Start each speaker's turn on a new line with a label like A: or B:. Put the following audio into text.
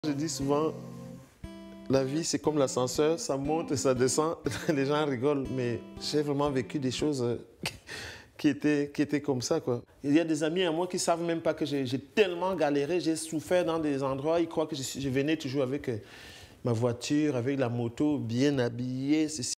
A: Je dis souvent, la vie c'est comme l'ascenseur, ça monte et ça descend, les gens rigolent, mais j'ai vraiment vécu des choses qui étaient comme ça, quoi. Il y a des amis à moi qui ne savent même pas que j'ai tellement galéré, j'ai souffert dans des endroits, ils croient que je venais toujours avec ma voiture, avec la moto, bien habillée, ceci.